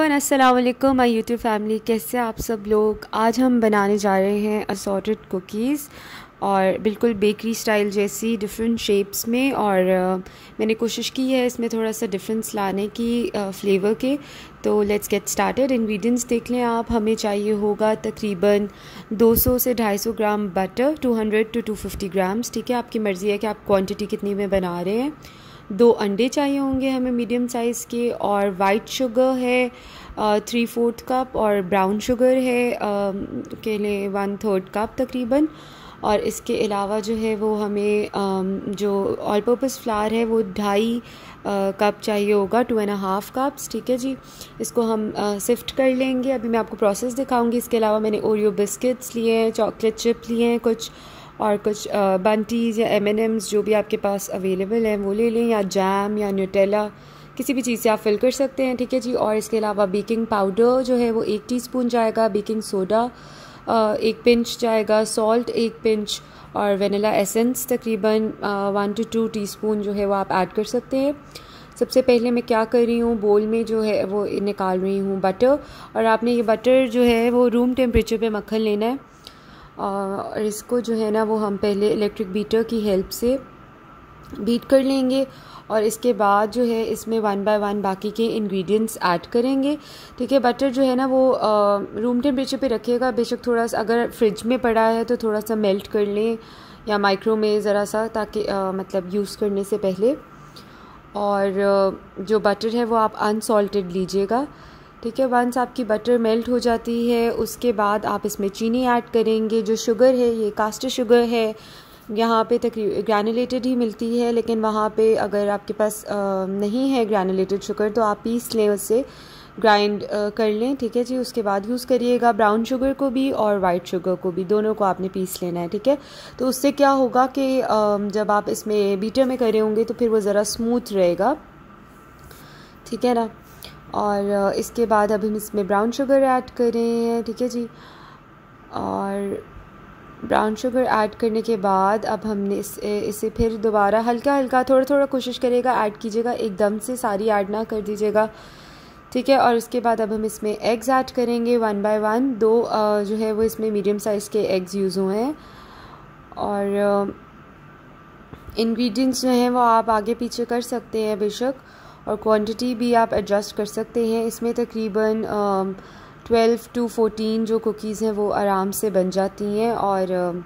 And अस्सलाम वालेकुम my YouTube family. कैसे आप सब लोग। आज हम बनाने जा रहे हैं असॉर्टेड कुकीज़ और बिल्कुल बेकरी स्टाइल जैसी डिफरेंट शेप्स में। और मैंने कोशिश की है इसमें थोड़ा सा डिफरेंस लाने की फ्लेवर के। तो लेट्स गेट स्टार्टेड। इंग्रेडिएंट्स देख लें आप। हमें चाहिए होगा तकरीबन 200 से 250 ग्राम बटर, 200 टू 250 ग्राम्स। ठीक है, आपकी मर्ज़ी है कि आप क्वांटिटी कितनी में बना रहे हैं। 2 अंडे चाहिए होंगे हमें मीडियम साइज़ के। और वाइट शुगर है 3/4 कप और ब्राउन शुगर है के लिए 1/3 कप तकरीबन। और इसके अलावा जो है वो हमें जो ऑल पर्पस फ्लावर है वो 2.5 कप चाहिए होगा, 2.5 कप्स। ठीक है जी, इसको हम सिफ्ट कर लेंगे। अभी मैं आपको प्रोसेस दिखाऊंगी। इसके अलावा मैंने ओरियो बिस्किट्स लिए हैं, चॉकलेट चिप लिए हैं कुछ, और कुछ बंटीज़ या M&M's जो भी आपके पास अवेलेबल हैं वो ले लें, या जैम या न्यूटेला, किसी भी चीज़ से आप फिल कर सकते हैं। ठीक है जी। और इसके अलावा बेकिंग पाउडर जो है वो 1 टीस्पून जाएगा, बेकिंग सोडा 1 पिंच जाएगा, सॉल्ट 1 पिंच, और वनीला एसेंस तकरीबन 1 to 2 टीस्पून जो है वो आप ऐड कर सकते हैं। सबसे पहले मैं क्या कर रही हूँ, बोल में जो है वो निकाल रही हूँ बटर। और आपने ये बटर जो है वो रूम टेम्परेचर पे मक्खन लेना है। और इसको जो है ना वो हम पहले इलेक्ट्रिक बीटर की हेल्प से बीट कर लेंगे। और इसके बाद जो है इसमें 1 बाय 1 बाकी के इंग्रेडिएंट्स ऐड करेंगे। ठीक है, बटर जो है ना वो रूम टेम्परेचर पे रखिएगा। बेशक थोड़ा सा अगर फ्रिज में पड़ा है तो थोड़ा सा मेल्ट कर लें, या माइक्रो में ज़रा सा, ताकि मतलब यूज़ करने से पहले। और जो बटर है वो आप अनसॉल्टेड लीजिएगा। ठीक है, वंस आपकी बटर मेल्ट हो जाती है उसके बाद आप इसमें चीनी ऐड करेंगे। जो शुगर है ये कास्टर शुगर है, यहाँ पे तकरीबन ग्रैनुलेटेड ही मिलती है, लेकिन वहाँ पे अगर आपके पास नहीं है ग्रैनुलेटेड शुगर तो आप पीस लें, उससे ग्राइंड कर लें। ठीक है जी, उसके बाद यूज़ करिएगा ब्राउन शुगर को भी और वाइट शुगर को भी, दोनों को आपने पीस लेना है। ठीक है, तो उससे क्या होगा कि जब आप इसमें बीटर में करे होंगे तो फिर वो ज़रा स्मूथ रहेगा। ठीक है ना। और इसके बाद अब हम इसमें ब्राउन शुगर ऐड कर रहे हैं। ठीक है जी, और ब्राउन शुगर ऐड करने के बाद अब हमने इसे फिर दोबारा हल्का हल्का थोड़ा थोड़ा कोशिश करिएगा ऐड कीजिएगा, एकदम से सारी ऐड ना कर दीजिएगा। ठीक है, और उसके बाद अब हम इसमें एग्स ऐड करेंगे 1 बाय 1। 2 जो है वो इसमें मीडियम साइज़ के एग्स यूज़ हुए हैं। और इंग्रेडिएंट्स जो हैं वो आप आगे पीछे कर सकते हैं बेशक, और क्वांटिटी भी आप एडजस्ट कर सकते हैं। इसमें तकरीबन 12 to 14 जो कुकीज़ हैं वो आराम से बन जाती हैं। और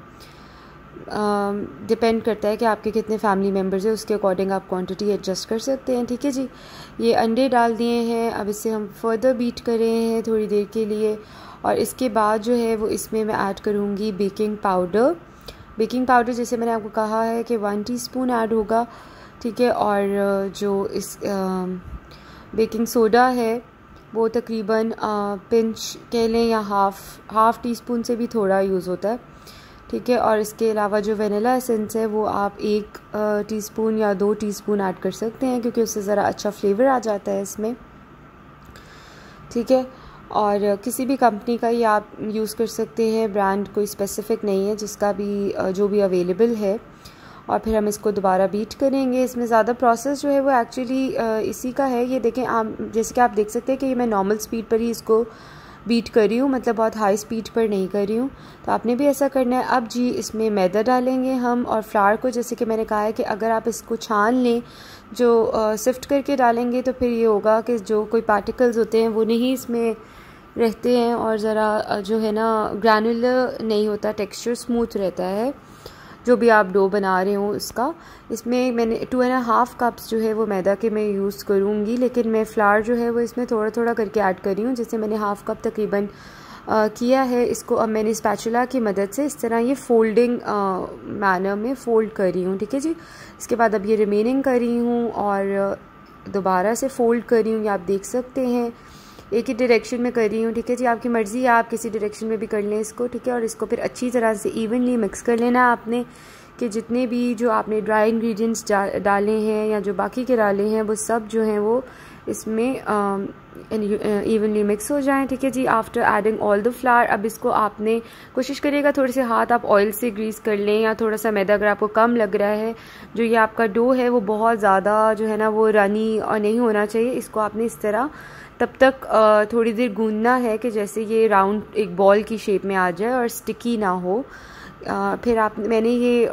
डिपेंड करता है कि आपके कितने फैमिली मेम्बर्स हैं, उसके अकॉर्डिंग आप क्वांटिटी एडजस्ट कर सकते हैं। ठीक है जी, ये अंडे डाल दिए हैं। अब इसे हम फर्दर बीट कर रहे हैं थोड़ी देर के लिए। और इसके बाद जो है वो इसमें मैं ऐड करूँगी बेकिंग पाउडर। बेकिंग पाउडर जैसे मैंने आपको कहा है कि 1 टीस्पून ऐड होगा। ठीक है, और जो इस बेकिंग सोडा है वो तकरीबन पिंच कह लें, या हाफ़ टीस्पून से भी थोड़ा यूज़ होता है। ठीक है, और इसके अलावा जो वनीला एसेंस है वो आप 1 टीस्पून या 2 टीस्पून ऐड कर सकते हैं, क्योंकि उससे ज़रा अच्छा फ्लेवर आ जाता है इसमें। ठीक है, और किसी भी कंपनी का ही आप यूज़ कर सकते हैं, ब्रांड कोई स्पेसिफ़िक नहीं है, जिसका भी जो भी अवेलेबल है। और फिर हम इसको दोबारा बीट करेंगे। इसमें ज़्यादा प्रोसेस जो है वो एक्चुअली इसी का है। ये देखें आप, जैसे कि आप देख सकते हैं कि मैं नॉर्मल स्पीड पर ही इसको बीट कर रही हूँ, मतलब बहुत हाई स्पीड पर नहीं कर रही हूँ। तो आपने भी ऐसा करना है। अब जी इसमें मैदा डालेंगे हम, और फ्लावर को जैसे कि मैंने कहा है कि अगर आप इसको छान लें, जो सिफ्ट करके डालेंगे, तो फिर ये होगा कि जो कोई पार्टिकल्स होते हैं वो नहीं इसमें रहते हैं, और ज़रा जो है ना ग्रैनुलर नहीं होता, टेक्स्चर स्मूथ रहता है जो भी आप डो बना रहे हो उसका। इसमें मैंने 2.5 कप्स जो है वो मैदा के मैं यूज़ करूँगी, लेकिन मैं फ्लावर जो है वो इसमें थोड़ा थोड़ा करके ऐड कर रही हूँ। जैसे मैंने हाफ़ कप तकरीबन किया है। इसको अब मैंने स्पैचुला की मदद से इस तरह ये फोल्डिंग मैनर में फ़ोल्ड कर रही हूँ। ठीक है जी, इसके बाद अब ये रिमेनिंग कर रही हूँ और दोबारा से फ़ोल्ड कर रही हूँ। ये आप देख सकते हैं एक ही डायरेक्शन में कर रही हूँ। ठीक है जी, आपकी मर्ज़ी है, आप किसी डायरेक्शन में भी कर लें इसको। ठीक है, और इसको फिर अच्छी तरह से इवनली मिक्स कर लेना है आपने, कि जितने भी जो आपने ड्राई इंग्रेडिएंट्स डाले हैं या जो बाकी के डाले हैं वो सब जो हैं वो इसमें इवनली मिक्स हो जाएं। ठीक है जी, after adding all the flour अब इसको आपने कोशिश करिएगा थोड़े से हाथ आप ऑयल से ग्रीस कर लें, या थोड़ा सा मैदा अगर आपको कम लग रहा है। जो ये आपका डो है वो बहुत ज़्यादा जो है ना वो रनी और नहीं होना चाहिए। इसको आपने इस तरह तब तक थोड़ी देर गूंदना है कि जैसे ये राउंड एक बॉल की शेप में आ जाए और स्टिकी ना हो। फिर मैंने ये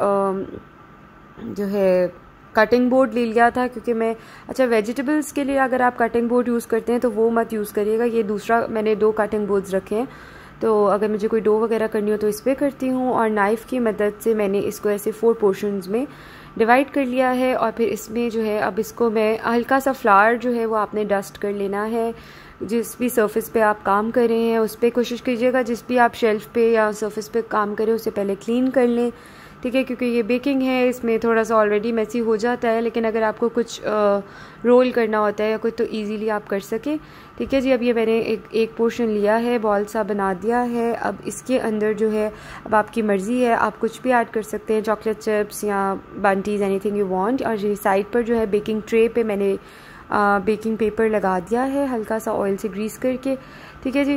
जो है कटिंग बोर्ड ले लिया था, क्योंकि मैं वेजिटेबल्स के लिए अगर आप कटिंग बोर्ड यूज़ करते हैं तो वो मत यूज़ करिएगा। ये दूसरा मैंने 2 कटिंग बोर्ड्स रखे हैं, तो अगर मुझे कोई डो वगैरह करनी हो तो इस पर करती हूँ। और नाइफ़ की मदद से मैंने इसको ऐसे 4 पोर्शंस में डिवाइड कर लिया है। और फिर इसमें जो है अब इसको मैं हल्का सा फ्लावर जो है वो आपने डस्ट कर लेना है। जिस भी सरफेस पे आप काम कर रहे हैं उस पर कोशिश कीजिएगा, जिस भी आप शेल्फ़ पे या सरफेस पे काम करें उससे पहले क्लीन कर लें, ठीक है, क्योंकि ये बेकिंग है, इसमें थोड़ा सा ऑलरेडी मेसी हो जाता है। लेकिन अगर आपको कुछ रोल करना होता है या कुछ तो इजीली आप कर सकें, ठीक है जी। अब ये मैंने एक पोर्शन लिया है, बॉल सा बना दिया है। अब इसके अंदर जो है अब आपकी मर्ज़ी है, आप कुछ भी ऐड कर सकते हैं, चॉकलेट चिप्स या बंटीज, एनीथिंग यू वांट। और ये साइड पर जो है बेकिंग ट्रे पे मैंने बेकिंग पेपर लगा दिया है हल्का सा ऑयल से ग्रीस करके, ठीक है जी।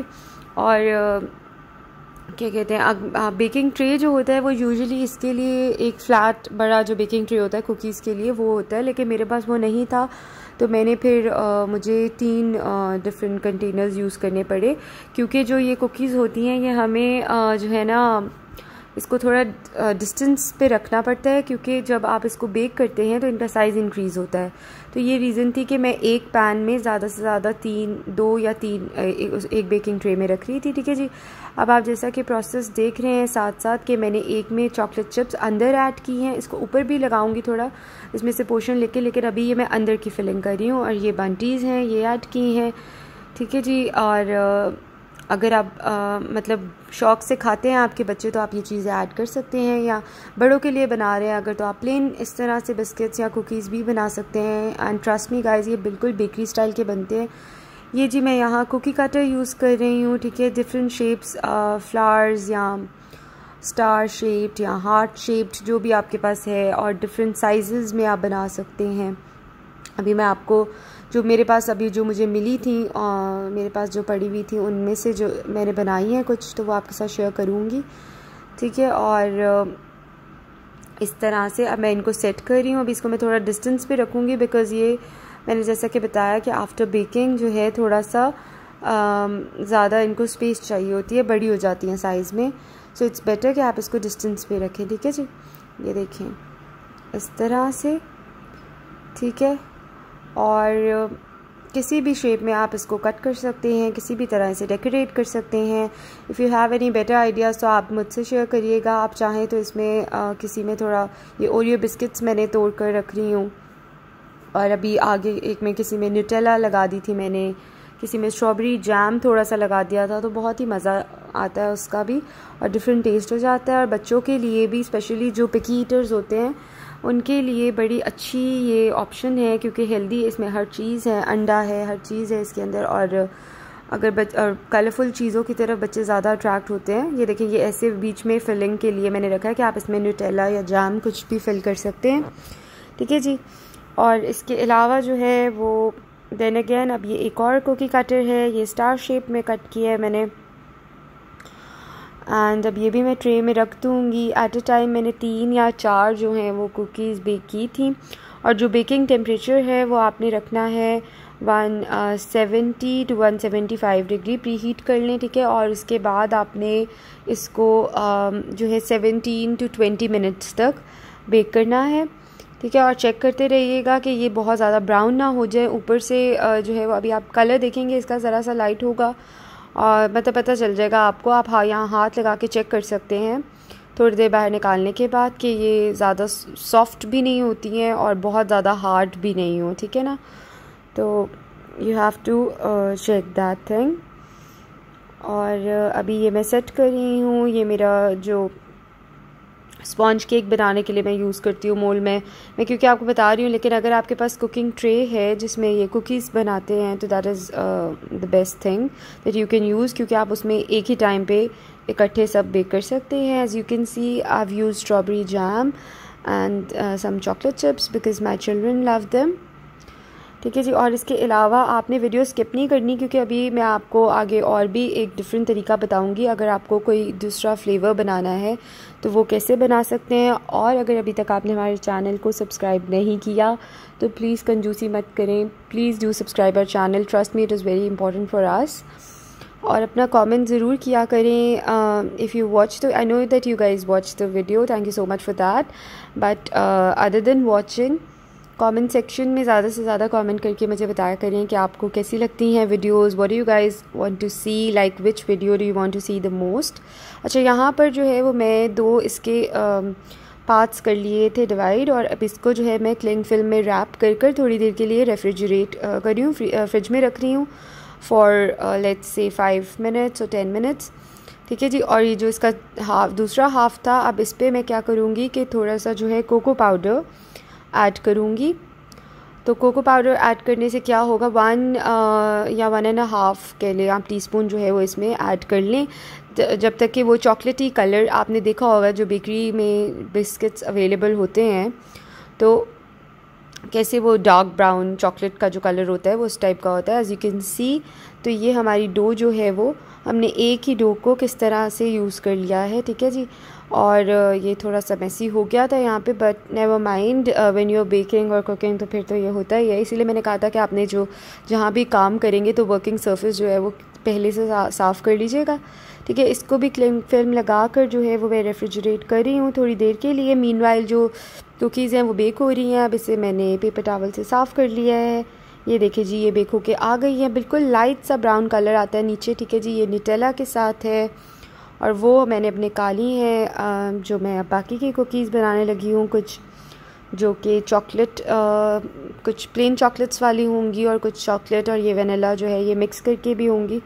और क्या कहते हैं, बेकिंग ट्रे जो होता है वो यूजुअली इसके लिए एक फ्लैट बड़ा जो बेकिंग ट्रे होता है कुकीज़ के लिए वो होता है, लेकिन मेरे पास वो नहीं था, तो मैंने फिर मुझे 3 डिफरेंट कंटेनर्स यूज़ करने पड़े, क्योंकि जो ये कुकीज़ होती हैं ये हमें जो है ना इसको थोड़ा डिस्टेंस पे रखना पड़ता है, क्योंकि जब आप इसको बेक करते हैं तो इनका साइज़ इंक्रीज़ होता है। तो ये रीज़न थी कि मैं एक पैन में ज़्यादा से ज़्यादा 2 या 3 एक बेकिंग ट्रे में रख रही थी, ठीक है जी। अब आप जैसा कि प्रोसेस देख रहे हैं साथ साथ कि मैंने एक में चॉकलेट चिप्स अंदर ऐड की हैं, इसको ऊपर भी लगाऊंगी थोड़ा इसमें से पोर्शन लेके, लेकिन अभी ये मैं अंदर की फिलिंग कर रही हूँ। और ये बंटीज़ हैं, ये ऐड की हैं, ठीक है जी। और अगर आप मतलब शौक़ से खाते हैं आपके बच्चे तो आप ये चीज़ें ऐड कर सकते हैं, या बड़ों के लिए बना रहे हैं अगर तो आप प्लेन इस तरह से बिस्किट्स या कुकीज़ भी बना सकते हैं। एंड ट्रस्ट मी गाइस, ये बिल्कुल बेकरी स्टाइल के बनते हैं। ये जी मैं यहाँ कुकी कटर यूज़ कर रही हूँ, ठीक है, डिफरेंट शेप्स, फ्लावर्स या स्टार शेप्ड या हार्ट शेप्ड जो भी आपके पास है, और डिफरेंट साइज़ में आप बना सकते हैं। अभी मैं आपको जो मेरे पास अभी जो मुझे मिली थी और मेरे पास जो पड़ी हुई थी उनमें से जो मैंने बनाई है कुछ, तो वो आपके साथ शेयर करूँगी, ठीक है। और इस तरह से अब मैं इनको सेट कर रही हूँ। अभी इसको मैं थोड़ा डिस्टेंस पे रखूँगी, बिकॉज़ ये मैंने जैसा कि बताया कि आफ्टर बेकिंग जो है थोड़ा सा ज़्यादा इनको स्पेस चाहिए होती है, बड़ी हो जाती हैं साइज़ में, सो इट्स बेटर कि आप इसको डिस्टेंस पे रखें, ठीक है जी। ये देखें इस तरह से, ठीक है। और किसी भी शेप में आप इसको कट कर सकते हैं, किसी भी तरह से डेकोरेट कर सकते हैं। If you have any better ideas तो आप मुझसे शेयर करिएगा। आप चाहें तो इसमें किसी में थोड़ा ये ओरियो बिस्किट्स मैंने तोड़ कर रख रही हूँ, और अभी आगे एक में किसी में न्यूटेला लगा दी थी मैंने, किसी में स्ट्रॉबेरी जैम थोड़ा सा लगा दिया था, तो बहुत ही मज़ा आता है उसका भी, और डिफरेंट टेस्ट हो जाता है। और बच्चों के लिए भी, स्पेशली जो पिकी ईटर्स होते हैं उनके लिए बड़ी अच्छी ये ऑप्शन है, क्योंकि हेल्दी इसमें हर चीज़ है, अंडा है, हर चीज़ है इसके अंदर। और अगर और कलरफुल चीज़ों की तरफ बच्चे ज़्यादा अट्रैक्ट होते हैं। ये देखें, ये ऐसे बीच में फिलिंग के लिए मैंने रखा है कि आप इसमें न्यूटेला या जैम कुछ भी फिल कर सकते हैं, ठीक है जी। और इसके अलावा जो है वो देन अगेन अब ये एक और कुकी कटर है, ये स्टार शेप में कट किया है मैंने, एंड अब ये भी मैं ट्रे में रख दूँगी। एट अ टाइम मैंने 3 या 4 जो हैं वो कुकीज़ बेक की थी। और जो बेकिंग टेम्परेचर है वो आपने रखना है 170 to 175 डिग्री प्री हीट कर लें, ठीक है। और उसके बाद आपने इसको जो है 17 to 20 मिनट्स तक बेक करना है, ठीक है। और चेक करते रहिएगा कि ये बहुत ज़्यादा ब्राउन ना हो जाए ऊपर से। जो है वो अभी आप कलर देखेंगे इसका ज़रा सा लाइट होगा, और मतलब पता चल जाएगा आपको। आप यहाँ हाथ लगा के चेक कर सकते हैं थोड़ी देर बाहर निकालने के बाद कि ये ज़्यादा सॉफ्ट भी नहीं होती हैं और बहुत ज़्यादा हार्ड भी नहीं हो, ठीक है ना। तो you have to check that thing. और अभी ये मैं सेट कर रही हूँ। ये मेरा जो स्पॉन्ज केक बनाने के लिए मैं यूज़ करती हूँ मोल्ड में, मैं क्योंकि आपको बता रही हूँ। लेकिन अगर आपके पास कुकिंग ट्रे है जिसमें ये कुकीज़ बनाते हैं तो that is the best thing that you can use, क्योंकि आप उसमें एक ही टाइम पे इकट्ठे सब बेक कर सकते हैं। As you can see I have used strawberry jam and some chocolate chips because my children love them. ठीक है जी। और इसके अलावा आपने वीडियो स्किप नहीं करनी, क्योंकि अभी मैं आपको आगे और भी एक डिफरेंट तरीका बताऊंगी। अगर आपको कोई दूसरा फ्लेवर बनाना है तो वो कैसे बना सकते हैं। और अगर अभी तक आपने हमारे चैनल को सब्सक्राइब नहीं किया तो प्लीज़ कंजूसी मत करें, please do subscribe our channel, trust me it is very important for us. और अपना कमेंट ज़रूर किया करें। If you watch I know that you guys watch the video, thank you so much for that. But other than watching, comment section में ज़्यादा से ज़्यादा comment करके मुझे बताया करें कि आपको कैसी लगती हैं videos, what do you guys want to see, like which video do you want to see the most. अच्छा, यहाँ पर जो है वो मैं 2 इसके पार्ट्स कर लिए थे डिवाइड, और अब इसको जो है मैं क्लिंग फिल्म में रैप कर थोड़ी देर के लिए रेफ्रिजरेट कर रही हूँ, फ्रिज में रख रही हूँ फॉर लेट्स से 5 मिनट्स और 10 मिनट्स। ठीक है जी। और ये जो इसका दूसरा हाफ था, अब इस पर मैं क्या करूँगी कि थोड़ा सा जो है कोको पाउडर ऐड करूँगी। तो कोको पाउडर ऐड करने से क्या होगा, 1 या 1.5 कह लें आप टीस्पून जो है वो इसमें ऐड कर लें, जब तक कि वो चॉकलेटी कलर, आपने देखा होगा जो बेकरी में बिस्किट्स अवेलेबल होते हैं तो कैसे वो डार्क ब्राउन चॉकलेट का जो कलर होता है वो उस टाइप का होता है, एज यू कैन सी। तो ये हमारी डो जो है वो हमने एक ही डो को किस तरह से यूज़ कर लिया है। ठीक है जी। और ये थोड़ा सा मैसी हो गया था यहाँ पे, but never mind, when you are baking और कुकिंग तो फिर तो ये होता ही है। इसीलिए मैंने कहा था कि आपने जहाँ भी काम करेंगे तो वर्किंग सरफेस जो है वो पहले से साफ़ कर लीजिएगा। ठीक है। इसको भी क्लिंग फिल्म लगा कर जो है वो मैं रेफ्रिजरेट कर रही हूँ थोड़ी देर के लिए। मीनवाइल जो कुकीज़ हैं वो बेक हो रही हैं। अब इसे मैंने पेपर टॉवल से साफ़ कर लिया है। ये देखिए जी, ये बेक होके आ गई है, बिल्कुल लाइट सा ब्राउन कलर आता है नीचे। ठीक है जी। ये न्यूटेला के साथ है और वो मैंने अपने काली है, जो मैं अब बाकी की कुकीज़ बनाने लगी हूँ, कुछ जो कि चॉकलेट, कुछ प्लेन चॉकलेट्स वाली होंगी और कुछ चॉकलेट और ये वनीला जो है ये मिक्स करके भी होंगी।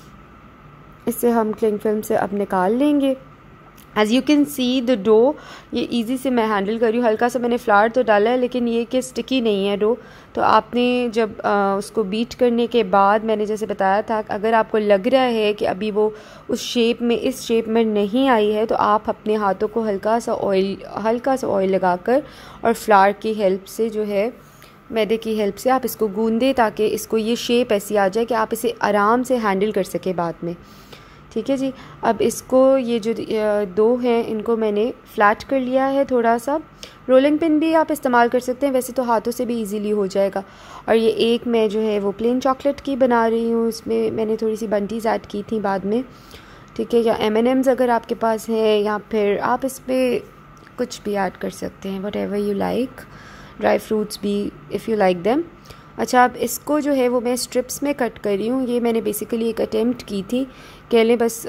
इससे हम क्लिंग फिल्म से अब निकाल लेंगे। As you can see the dough, ये इजी से मैं हैंडल कर रही हूँ। हल्का सा मैंने फ्लावर तो डाला है, लेकिन ये कि स्टिकी नहीं है डो। तो आपने जब उसको बीट करने के बाद, मैंने जैसे बताया था, अगर आपको लग रहा है कि अभी वो उस शेप में, इस शेप में नहीं आई है, तो आप अपने हाथों को हल्का सा ऑयल लगाकर और फ्लावर की हेल्प से जो है, मैदे की हेल्प से आप इसको गूंदें, ताकि इसको ये शेप ऐसी आ जाए कि आप इसे आराम से हैंडल कर सके बाद में। ठीक है जी। अब इसको, ये जो 2 हैं इनको मैंने फ्लैट कर लिया है थोड़ा सा। रोलिंग पिन भी आप इस्तेमाल कर सकते हैं, वैसे तो हाथों से भी इजीली हो जाएगा। और ये एक मैं जो है वो प्लेन चॉकलेट की बना रही हूँ, इसमें मैंने थोड़ी सी बंटीज ऐड की थी बाद में। ठीक है। या M&M's अगर आपके पास है, या फिर आप इस पर कुछ भी ऐड कर सकते हैं, whatever you like, dry fruits भी इफ़ यू लाइक देम। अच्छा, अब इसको जो है वो मैं स्ट्रिप्स में कट कर रही हूँ। ये मैंने बेसिकली एक अटेम्प्ट की थी, कह लें बस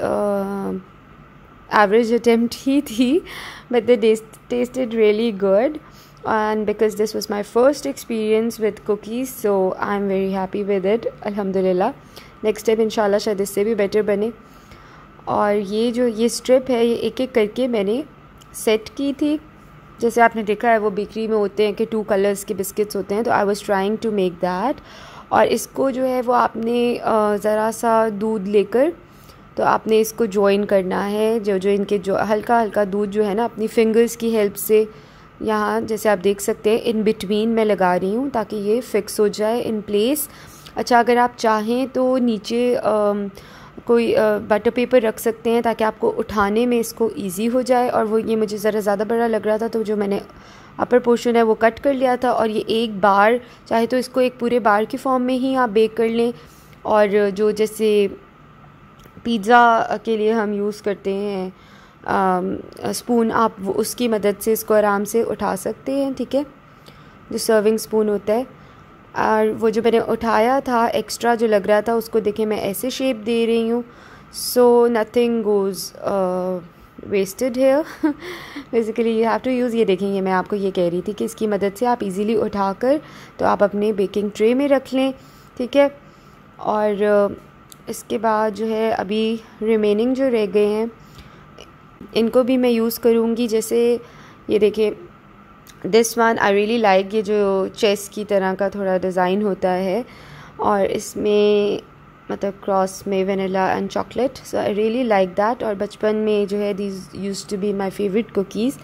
एवरेज अटेम्प्ट ही थी, but they tasted really good, and because this was my first experience with cookies, so I am very happy with it, अल्हम्दुलिल्लाह। नेक्स्ट टाइम इंशाल्लाह शायद इससे भी बेटर बने। और ये स्ट्रिप है, ये एक एक करके मैंने सेट की थी। जैसे आपने देखा है वो बेकरी में होते हैं कि 2 कलर्स के बिस्किट्स होते हैं, तो I was trying to make that. और इसको जो है वो आपने ज़रा सा दूध लेकर, तो आपने इसको जॉइन करना है, जो इनके जो हल्का हल्का दूध जो है ना, अपनी फिंगर्स की हेल्प से, यहाँ जैसे आप देख सकते हैं इन बिटवीन मैं लगा रही हूँ ताकि ये फिक्स हो जाए इन प्लेस। अच्छा, अगर आप चाहें तो नीचे कोई बटर पेपर रख सकते हैं ताकि आपको उठाने में इसको इजी हो जाए। और वो ये मुझे ज़रा ज़्यादा बड़ा लग रहा था, तो जो मैंने अपर पोर्शन है वो कट कर लिया था। और ये एक बार, चाहे तो इसको एक पूरे बार की फॉर्म में ही आप बेक कर लें, और जो जैसे पिज़्ज़ा के लिए हम यूज़ करते हैं स्पून, आप वो उसकी मदद से इसको आराम से उठा सकते हैं। ठीक है, जो सर्विंग स्पून होता है। और वो जो मैंने उठाया था एक्स्ट्रा जो लग रहा था, उसको देखें मैं ऐसे शेप दे रही हूँ, so nothing goes wasted here. Basically you have to use, ये देखेंगे मैं आपको ये कह रही थी कि इसकी मदद से आप इजीली उठाकर तो आप अपने बेकिंग ट्रे में रख लें। ठीक है। और इसके बाद जो है अभी रिमेनिंग जो रह गए हैं इनको भी मैं यूज़ करूँगी। जैसे ये देखिए, this one I really like, ये जो चेस की तरह का थोड़ा डिज़ाइन होता है, और इसमें मतलब क्रॉस में vanilla and chocolate, so I really like that. और बचपन में जो है these used to be my favourite cookies,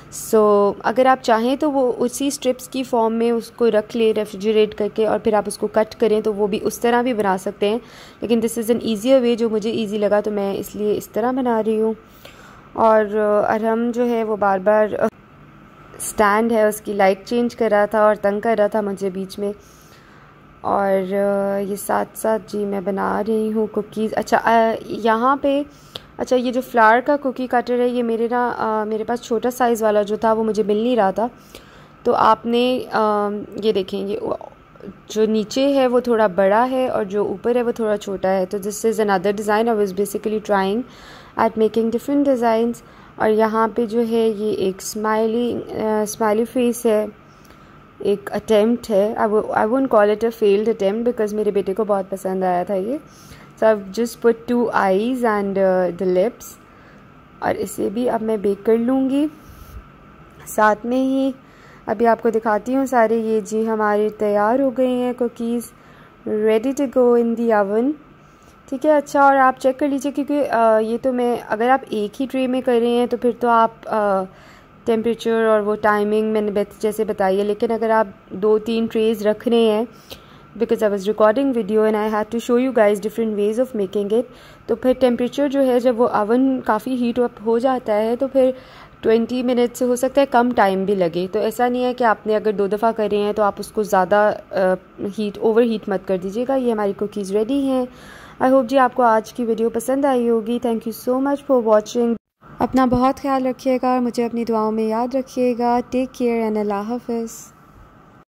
so अगर आप चाहें तो वो उसी स्ट्रिप्स की फॉर्म में उसको रख ले रेफ्रिजरेट करके, और फिर आप उसको कट करें तो वो भी उस तरह भी बना सकते हैं, लेकिन this is an easier way जो मुझे ईजी लगा, तो मैं इसलिए इस तरह बना रही हूँ। और अरहम जो है वो बार बार स्टैंड है उसकी लाइट चेंज कर रहा था और तंग कर रहा था मुझे बीच में। और ये साथ साथ जी मैं बना रही हूँ कुकीज़। अच्छा यहाँ पे अच्छा ये जो फ्लावर का कुकी कटर है ये मेरे पास छोटा साइज़ वाला जो था वो मुझे मिल नहीं रहा था, तो आपने ये देखें ये जो नीचे है वो थोड़ा बड़ा है और जो ऊपर है वो थोड़ा छोटा है। तो this is another design. I was basically trying at making different designs. और यहाँ पे जो है ये एक स्माइली फेस है, एक अटेम्प्ट है। I won't call it a failed attempt because मेरे बेटे को बहुत पसंद आया था ये। So I just put 2 eyes and the lips, और इसे भी अब मैं बेक कर लूँगी। साथ में ही अभी आपको दिखाती हूँ सारे, ये जी हमारे तैयार हो गए हैं cookies, ready to go in the oven. ठीक है। अच्छा, और आप चेक कर लीजिए क्योंकि ये तो मैं अगर आप एक ही ट्रे में कर रहे हैं तो फिर तो आप टेम्परेचर और वो टाइमिंग मैंने जैसे बताई है, लेकिन अगर आप 2-3 ट्रेज़ रख रहे हैं, because I was recording video and I had to show you guys different ways of making it, तो फिर टेम्परेचर जो है जब वो ओवन काफ़ी हीट अप हो जाता है तो फिर 20 मिनट से हो सकता है कम टाइम भी लगे। तो ऐसा नहीं है कि आपने अगर 2 दफ़ा कर रहे हैं तो आप उसको ज़्यादा ओवर हीट मत कर दीजिएगा। ये हमारी कुकीज़ रेडी हैं। आई होप जी आपको आज की वीडियो पसंद आई होगी। Thank you so much for watching. अपना बहुत ख्याल रखिएगा, मुझे अपनी दुआओं में याद रखिएगा। टेक केयर एंड अल्लाह हाफ़िज़।